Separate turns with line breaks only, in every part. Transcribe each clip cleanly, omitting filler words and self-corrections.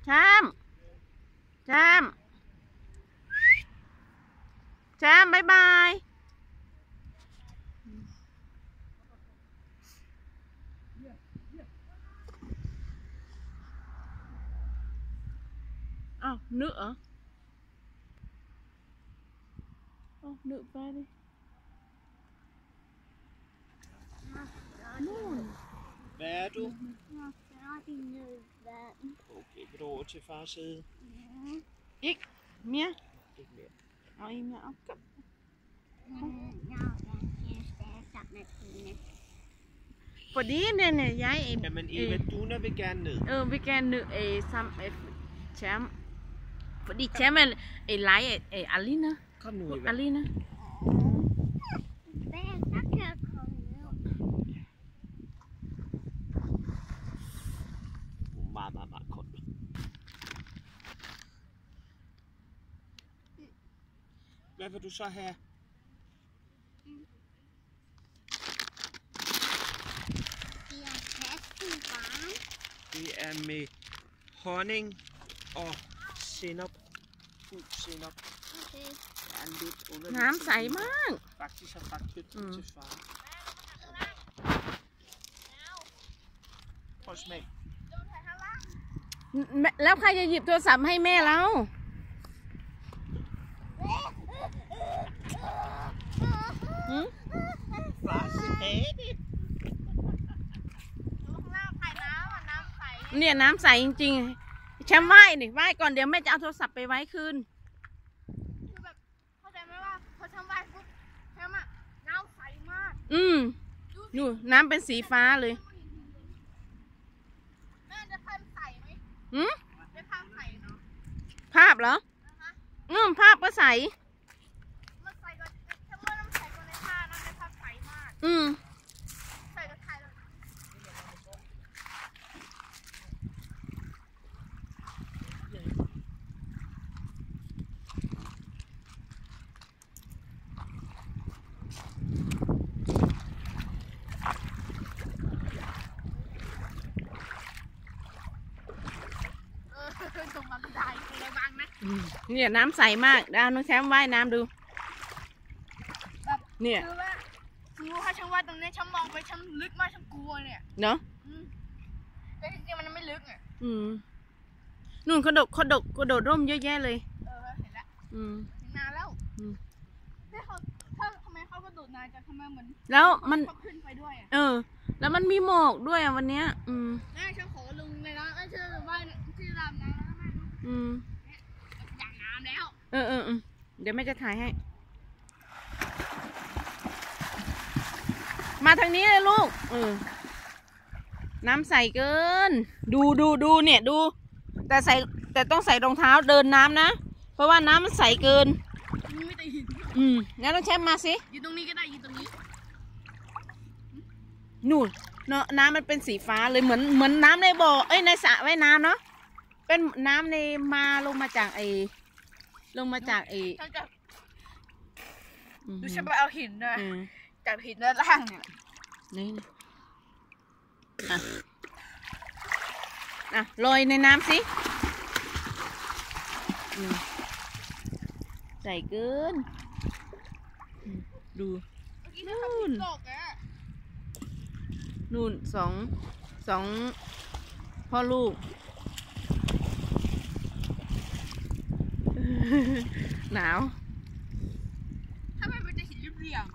แชมป์แชมป์แชมป์บายบายอ้าวนึกเหรออ้าวนึกไปดินู่น
Hvad er du?
Jeg er færdig med vand.
Okay, vil du over til fars side?
Ja.
Ikke mere.
Ikke mere.
Og en mere op.
Jeg vil gerne sammen med hende.
Fordi jeg
Jamen Eva, Duna vil gerne ned.
vil gerne ned sammen med Cham. Fordi Cham leger Alina.
Kom nu Eva.
Alina.
Hvad så kan jeg komme ned?
Meget, meget, meget koldt. Hvad vil du så have?
Det er tasken varm.
Det er med honning og sennep. Fuld sennep.
Okay.
Det er lidt underligt.
น้ำใสมาก
Faktisk har bagt hødt til far. Prøv at smag.
แล้วใครจะหยิบโทรศัพท์ให้แม่เรา
Far sagde det.
เนี่ยน้ำใสจริงๆแชมป์ไหว้ดิไหว้ก่อนเดี๋ยวแม่จะเอาโทรศัพท์ไปไว้คืน
คือแบบเข้าใจไหมว่าพอทำวายปุ๊บแชมป์อะน้ำใสมาก
นู่นน้ำเป็นสีฟ้าเลย
แม่จะภาพใสไหมได้ภาพใสเนาะ
ภาพเหรอ
นะคะ
ภาพก็ใส
มันใสกว่าแชมป์ว่าน้ำใสกว่าในภาพนะในภาพใสมากใสกว่าไทยเลย ตรงมาไม่ได้คือระวังนะ
เนี่ยน้ำใสมากดาวน้องแชมป์ว่ายน้ำดู
แบบ
เนี่ย
คือว่าถ้าฉันว่าตรงนี้ฉันมองไปฉันลึกมากฉันกลัวเนี่ย
เนาะ
แต่จริงๆมันไม่ลึกอ่ะ
นู่นกระโดดร่มเยอะแยะเลย
เห็นแล้วเห็นนานแล้วถ้าทำไมเขากระโดดนานจังทำไมเหมือน
แล้วมัน
เขาขึ้นไปด้วยอ่ะ
แล้วมันมีหมอกด้วยวันเนี้ย
แม่ฉันขอลงในน้ำไม่เชื่อว่าที่ดำน้ำแล้วแม่อย่างน้ำแล้ว
เดี๋ยวแม่จะถ่ายให้ มาทางนี้เลยลูกน้ำใสเกิน ดูเนี่ยดูแต่ต้องใส่รองเท้าเดินน้ำนะเพราะว่าน้ำมันใสเกิน
ไม่ได้หิน
งั้นต้องแชมป์มาสิ
ยืนตรงนี้ก็ได้ยืนตรงนี้
นู่นเนาะน้ำมันเป็นสีฟ้าเลยเหมือนน้ำในบ่อในสระว่ายน้ำเนาะเป็นน้ำในลงมาจาก
ฉันจะดูฉันไปเอาหินนะจากหินด้านล่างเนี่ย
นี่ลอยในน้ำสิใส่เกินดูนู่นสองพ่อลูก หนาว
ทำไมมันจะหินเรียบ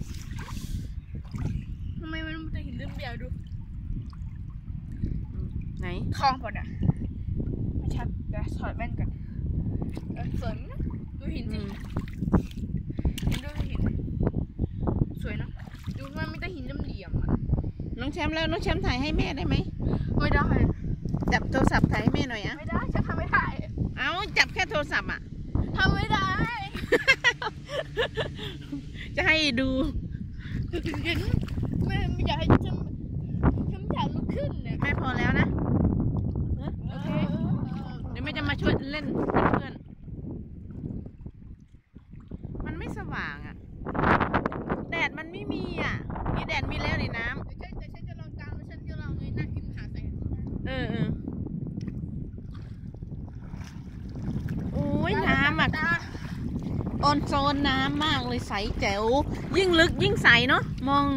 ๆทำไมมันจะหินเรียบๆดู
ไหน
คลองก่อนอ่ะไม่ชัดเดี๋ยวถอดแว่นก่อนสวยนะดูหินสิดูหินสวยนะดูมันไม่ได้หินเหลี่ยมๆอ่ะ
น้องแชมป์แล้วน้องแชมป์ถ่ายให้แม่ได้ไหม
ไม่ได้
จับโทรศัพท์ถ่ายให้แม่หน่อยอะ
ไม่ได้ฉันทำไม่ได้
เอาจับแค่โทรศัพท์อะ
ทำไม่ได้
จะให้ดู
เห็นไม่อยากให้ฉันอยากลุกขึ้นเนี่ย
แม่พอแล้วนะ
โอเค
เดี๋ยวแม่จะมาช่วยเล่นเป็นเพื่อนมันไม่สว่างอะแดดมันไม่มีอะมีแดดมีแล้วในน้ำ
แต่ฉันจะลองกางแล้วฉันจะลองเงยหน้าขึ้นหาแสง
เออออนโซนน้ำมากเลยใสแจ๋วยิ่งลึกยิ่งใสเนาะมอง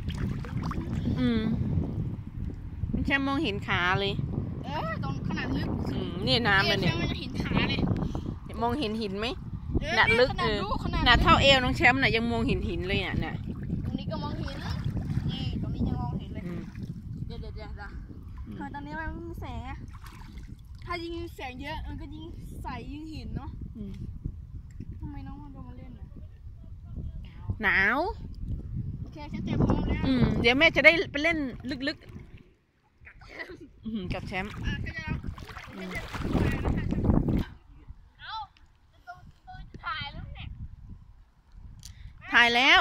ไม่ใช่มองเห็นขาเลย
ตรงขนาดลึก
นี่น้ำเลยเนี่ย
มันจะเห็นขาเลย
มองเห็นหินไหมหนาลึกหนาเท่าเอวน้องแชมป์น่ะยังมองเห็นหินเลยเนี่ย
ตรงนี้ก็มองเห็นนี่ตรงนี้ยังมองเห็นเลยเดี๋ยวตอนนี้มันมีแสงอะถ้ายิงแสงเยอะมันก็ยิงใสยิงเห็นเนาะทำไมน้องมันมาเล่นอ่ะ
หนาว
โอเคฉันเตรียมพร้อมแล้ว
เดี๋ยวแม่จะได้ไปเล่นลึกๆกับแชมป์ถ่ายแล้ว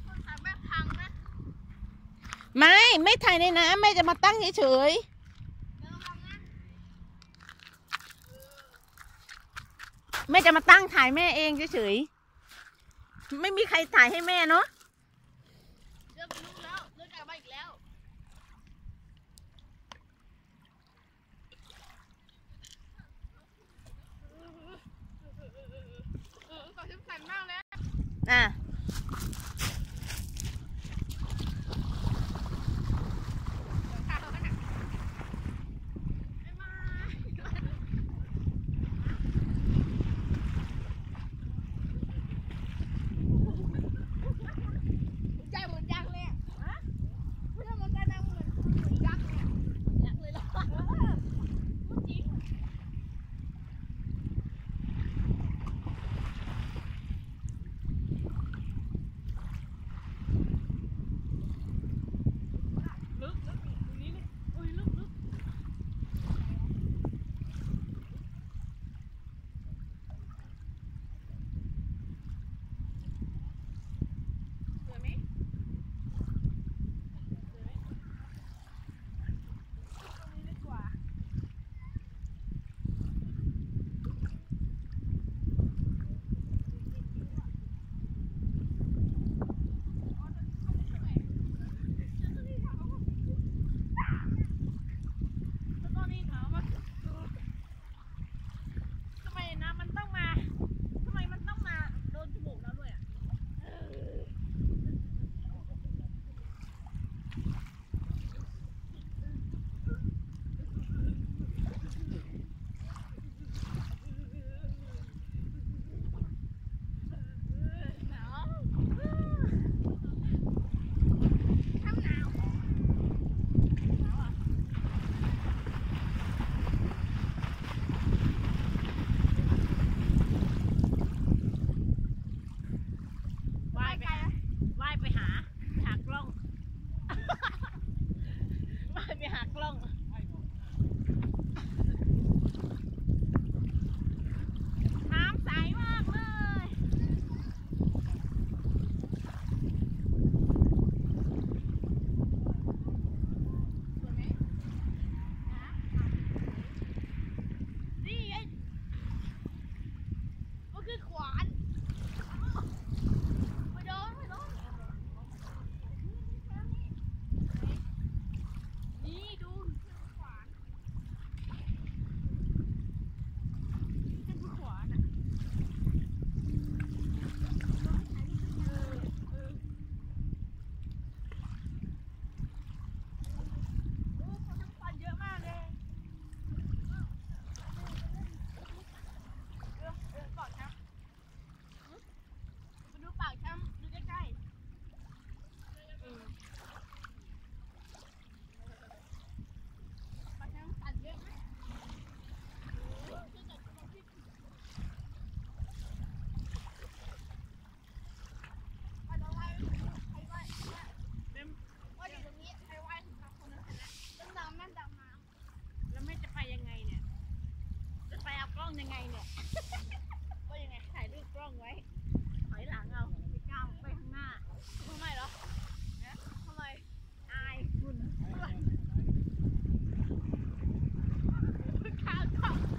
ไม่ถ่ายในน้ำแม่จะมาตั้งเฉยๆแม่จะมาตั้งถ่ายแม่เองเฉยๆไม่มีใครถ่ายให้แม่เนาะ
เริ่มรู้แล้วเริ่มกลับมาอีกแล้วก่อนฉันสั่นมากแล้ว
ยังไงเนี่ยว่ายังไงถ่ายรูปกล้องไว้ถอยหลังเอาก้าวไปข้างหน้าทำไมเหรอทำไมอายคุณข้าวกล้อง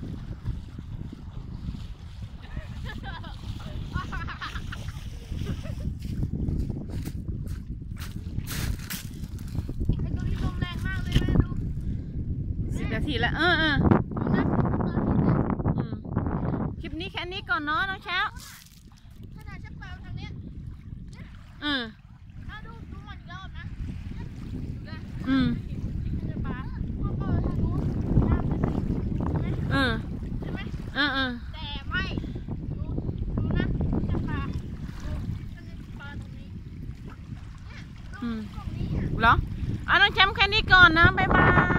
ไอ้ตัวนี้ลมแรงมากเลยแม่ดู10 นาทีแล้วคลิปนี้แค่นี้ก่อนเนาะน้องเช้า
ดูมันอีกรอบนะดูได้
อืม
หินที่ขึ้นปลาพ่อก็ทางนู้นน้ำจะสีใช่ไหม ใช่ไหม แต่ไม่ดูนะจะปลาดูมันจะปลาตรงนี้เนี่ยตรงนี้อ่ะ
เหรอน้องแชมป์แค่นี้ก่อนนะ บ๊ายบาย